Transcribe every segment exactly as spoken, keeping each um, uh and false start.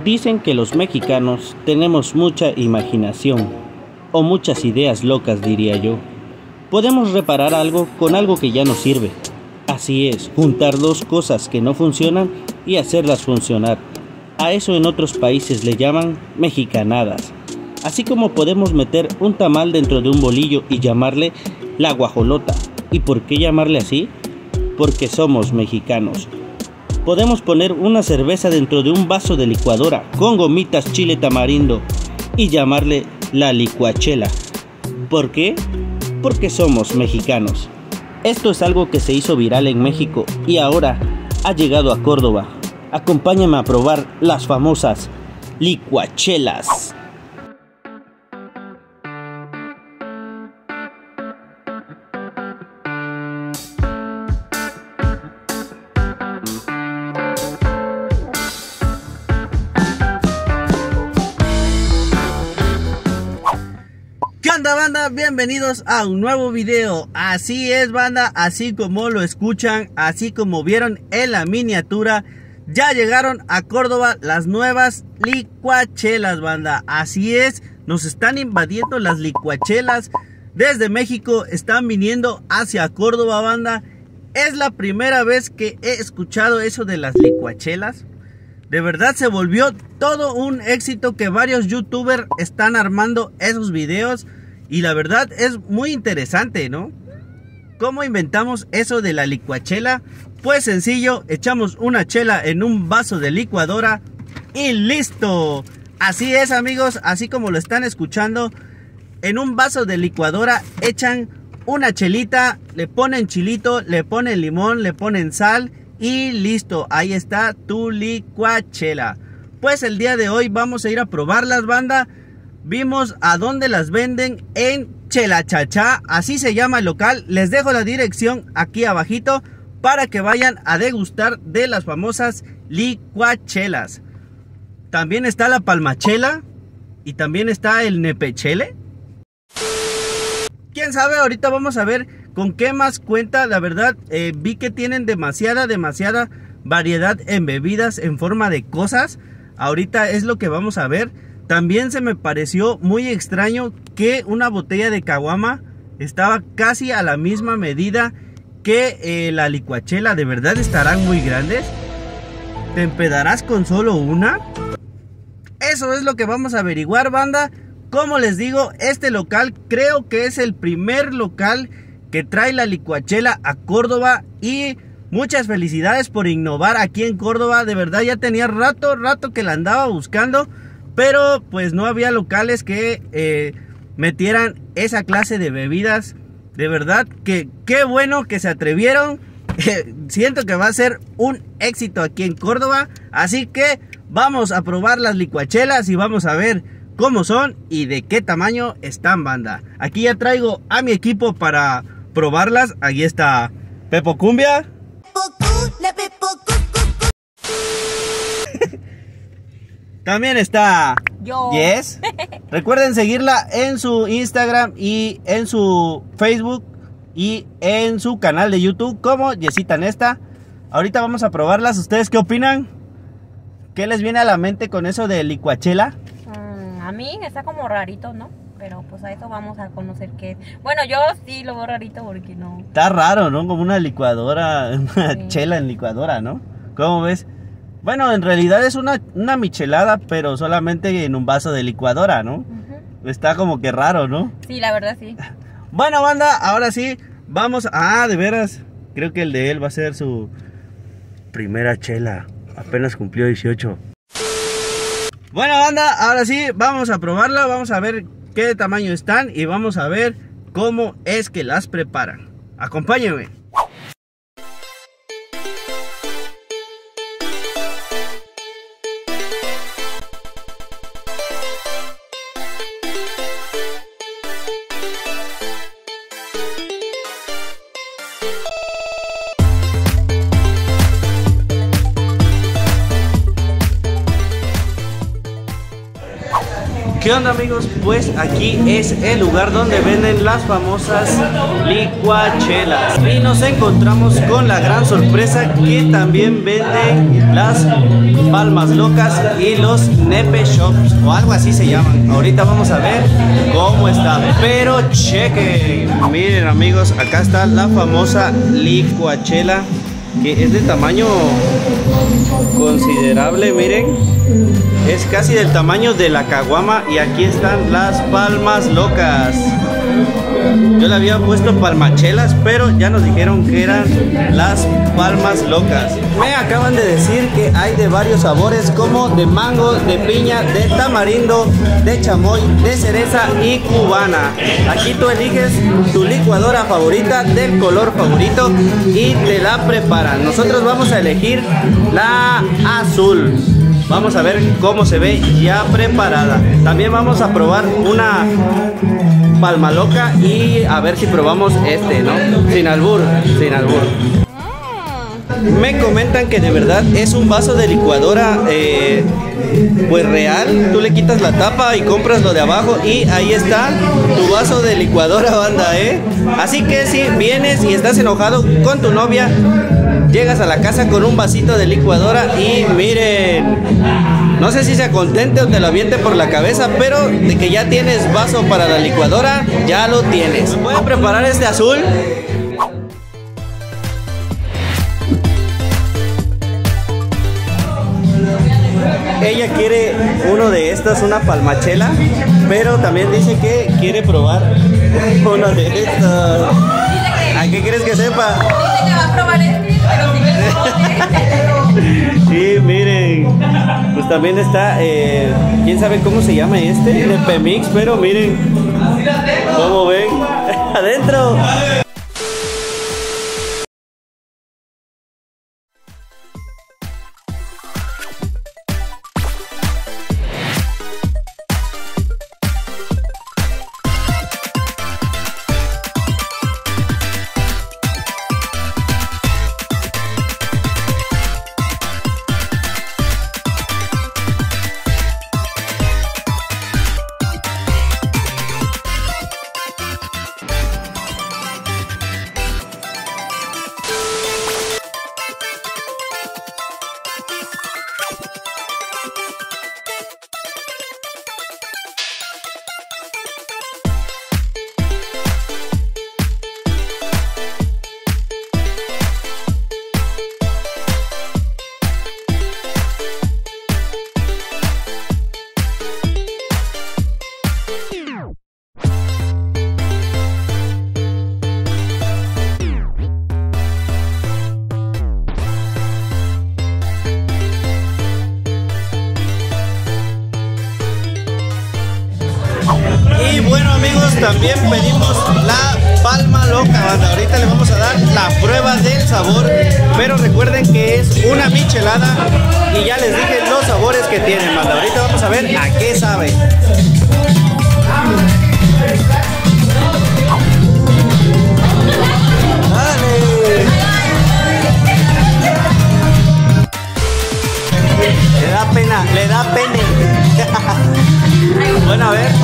Dicen que los mexicanos tenemos mucha imaginación, o muchas ideas locas, diría yo. Podemos reparar algo con algo que ya no sirve. Así es, juntar dos cosas que no funcionan y hacerlas funcionar. A eso en otros países le llaman mexicanadas. Así como podemos meter un tamal dentro de un bolillo y llamarle la guajolota. ¿Y por qué llamarle así? Porque somos mexicanos. Podemos poner una cerveza dentro de un vaso de licuadora con gomitas chile tamarindo y llamarle la licuachela. ¿Por qué? Porque somos mexicanos. Esto es algo que se hizo viral en México y ahora ha llegado a Córdoba. Acompáñame a probar las famosas licuachelas. ¿Qué onda, banda? Bienvenidos a un nuevo video. Así es, banda, así como lo escuchan, así como vieron en la miniatura, ya llegaron a Córdoba las nuevas licuachelas, banda. Así es, nos están invadiendo las licuachelas. Desde México están viniendo hacia Córdoba, banda. Es la primera vez que he escuchado eso de las licuachelas. De verdad se volvió todo un éxito que varios youtubers están armando esos videos. Y la verdad es muy interesante, ¿no? ¿Cómo inventamos eso de la licuachela? Pues sencillo, echamos una chela en un vaso de licuadora y listo. Así es, amigos, así como lo están escuchando. En un vaso de licuadora echan una chelita, le ponen chilito, le ponen limón, le ponen sal y listo. Ahí está tu licuachela. Pues el día de hoy vamos a ir a probarlas, banda. Vimos a dónde las venden en Chelachachá, así se llama el local. Les dejo la dirección aquí abajito para que vayan a degustar de las famosas licuachelas. También está la palmachela y también está el nepechele. Quién sabe, ahorita vamos a ver con qué más cuenta. La verdad, eh, vi que tienen demasiada, demasiada variedad en bebidas en forma de cosas. Ahorita es lo que vamos a ver. También se me pareció muy extraño que una botella de caguama estaba casi a la misma medida que eh, la licuachela. ¿De verdad estarán muy grandes? ¿Te empedarás con solo una? Eso es lo que vamos a averiguar, banda. Como les digo, este local creo que es el primer local que trae la licuachela a Córdoba. Y muchas felicidades por innovar aquí en Córdoba. De verdad ya tenía rato, rato que la andaba buscando. Pero pues no había locales que eh, metieran esa clase de bebidas. De verdad que qué bueno que se atrevieron. Eh, siento que va a ser un éxito aquí en Córdoba. Así que vamos a probar las licuachelas y vamos a ver cómo son y de qué tamaño están, banda. Aquí ya traigo a mi equipo para probarlas. Aquí está Pepo Cumbia. También está yo. Yes. Recuerden seguirla en su Instagram y en su Facebook y en su canal de YouTube como Yesita Nesta. Ahorita vamos a probarlas. ¿Ustedes qué opinan? ¿Qué les viene a la mente con eso de licuachela? Mm, a mí está como rarito, ¿no? Pero pues a eso vamos a conocer qué es. Bueno, yo sí lo veo rarito porque no. Está raro, ¿no? Como una licuadora, una Sí. chela en licuadora, ¿no? ¿Cómo ves? Bueno, en realidad es una, una michelada, pero solamente en un vaso de licuadora, ¿no? Uh-huh. Está como que raro, ¿no? Sí, la verdad sí. Bueno, banda, ahora sí, vamos a... Ah, de veras, creo que el de él va a ser su primera chela. Apenas cumplió dieciocho. Bueno, banda, ahora sí, vamos a probarla, vamos a ver qué tamaño están y vamos a ver cómo es que las preparan. Acompáñenme. ¿Qué onda, amigos? Pues aquí es el lugar donde venden las famosas licuachelas y nos encontramos con la gran sorpresa que también venden las palmas locas y los nepe shops o algo así se llaman. Ahorita vamos a ver cómo está, pero chequen, miren amigos, acá está la famosa licuachela que es de tamaño considerable, miren. Es casi del tamaño de la caguama y aquí están las palmas locas. Yo le había puesto palmachelas, pero ya nos dijeron que eran las palmas locas. Me acaban de decir que hay de varios sabores, como de mango, de piña, de tamarindo, de chamoy, de cereza y cubana. Aquí tú eliges tu licuadora favorita del color favorito y te la preparan. Nosotros vamos a elegir la azul. Vamos a ver cómo se ve ya preparada. También vamos a probar una palma loca y a ver si probamos este, ¿no? Sin albur, sin albur. Me comentan que de verdad es un vaso de licuadora eh, pues real. Tú le quitas la tapa y compras lo de abajo y ahí está tu vaso de licuadora, banda, ¿eh? Así que si vienes y estás enojado con tu novia, llegas a la casa con un vasito de licuadora y miren, no sé si se contente o te lo aviente por la cabeza, pero de que ya tienes vaso para la licuadora, ya lo tienes. Voy a preparar este azul. Ella quiere uno de estos, una palmachela, pero también dice que quiere probar uno de estos. ¿A qué crees que sepa? Dice que va a probar este, pero si me Sí, miren, pues también está, eh, quién sabe cómo se llama este, Nepe Mix, pero miren, ¿cómo ven? Adentro. Y bueno amigos, también pedimos la palma loca, banda. Ahorita le vamos a dar la prueba del sabor, pero recuerden que es una michelada y ya les dije los sabores que tienen, banda. Ahorita vamos a ver a qué sabe. Le da pena, le da pena. Bueno, a ver.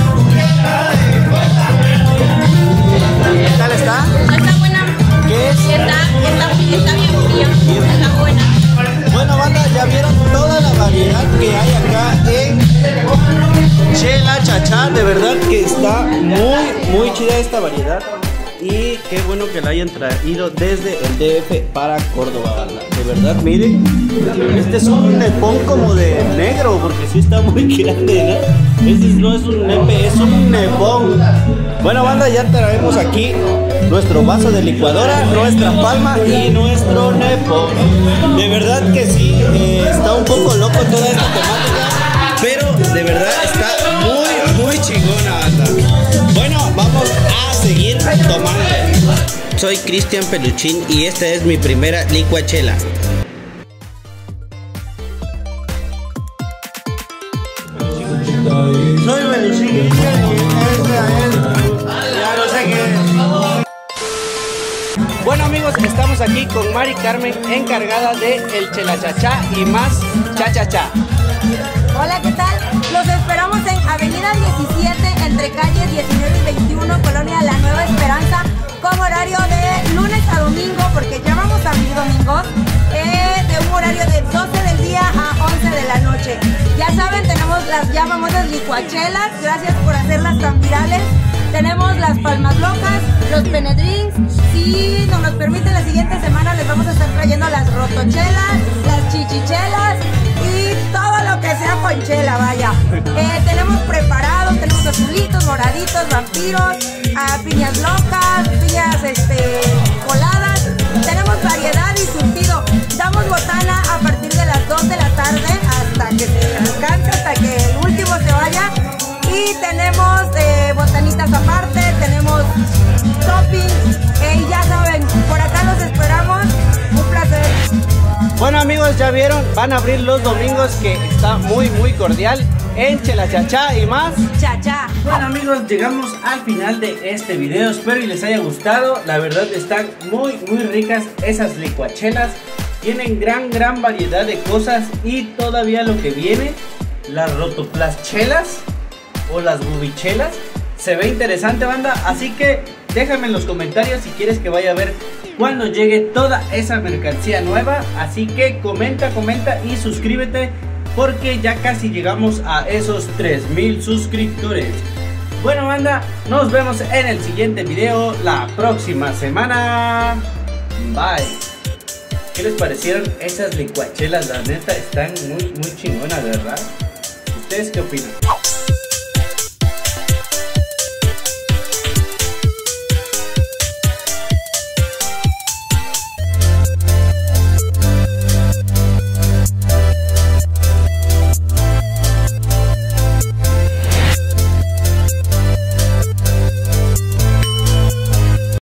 ¿Qué tal está? está buena. ¿Qué es? Está, está, está bien fría. Está buena. Bueno, banda, ya vieron toda la variedad que hay acá en Chela Chachá. De verdad que está muy, muy chida esta variedad. Y qué bueno que la hayan traído desde el D F para Córdoba, banda. De verdad, miren, este es un nepón como de negro, porque sí está muy grande, ¿no? Este no es un nepe, es un nepón. Bueno, banda, ya traemos aquí nuestro vaso de licuadora, nuestra palma y nuestro nepón. De verdad que sí, eh, está un poco loco toda esta temática, pero de verdad está muy, muy chingona, banda. Bueno, vamos a seguir tomando. Soy Cristian Peluchín y esta es mi primera licuachela. Soy Peluchín. Ya no sé qué. Bueno amigos, estamos aquí con Mari Carmen, encargada de el Chelachachá y más Chachachá. Hola, ¿qué tal? Los esperamos en Avenida noche. Ya saben, tenemos las ya famosas licuachelas, gracias por hacerlas tan virales. Tenemos las palmas locas, los penedrinks. Si nos los permiten, la siguiente semana les vamos a estar trayendo las rotochelas, las chichichelas y todo lo que sea con chela, vaya. Eh, tenemos preparados, tenemos azulitos, moraditos, vampiros, ah, piñas locas, piñas este, coladas. Tenemos variedad y surtido. Damos botana a partir de las dos de la tarde hasta que se alcance, hasta que el último se vaya. Y tenemos eh, botanitas aparte, tenemos toppings, eh, y ya saben, por acá los esperamos. Un placer. Bueno amigos, ya vieron, van a abrir los domingos, que está muy muy cordial en Chela Chachá y más Chachá. Bueno amigos, llegamos al final de este video, espero y les haya gustado. La verdad están muy muy ricas esas licuachelas, tienen gran gran variedad de cosas. Y todavía lo que viene, las rotoplaschelas o las bubichelas, se ve interesante, banda, así que déjame en los comentarios si quieres que vaya a ver cuando llegue toda esa mercancía nueva. Así que comenta, comenta y suscríbete, porque ya casi llegamos a esos tres mil suscriptores. Bueno banda, nos vemos en el siguiente video la próxima semana. Bye. ¿Qué les parecieron esas licuachelas? La neta están muy muy chingonas, ¿verdad? ¿Ustedes qué opinan?